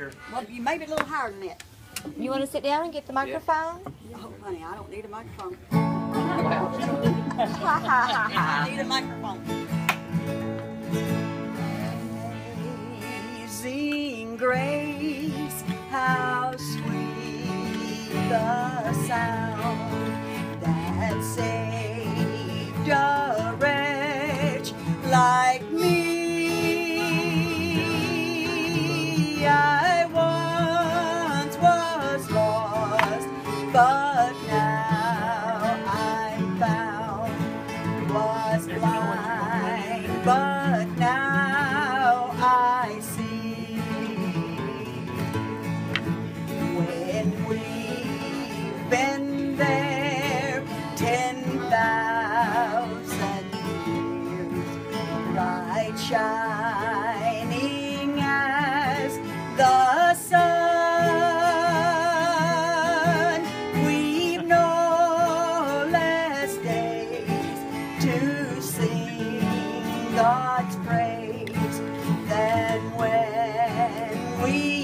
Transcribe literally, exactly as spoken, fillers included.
Well, you may be a little higher than that. You want to sit down and get the microphone? Oh, honey, I don't need a microphone. Ha ha ha I ha. need a microphone. Amazing grace, how sweet the sound that saved a wretch like me. I once was lost, but now I'm found. Was blind, but now I see. When we've been there ten thousand years, bright shining as the sun, we've no less days to sing God's praise than when we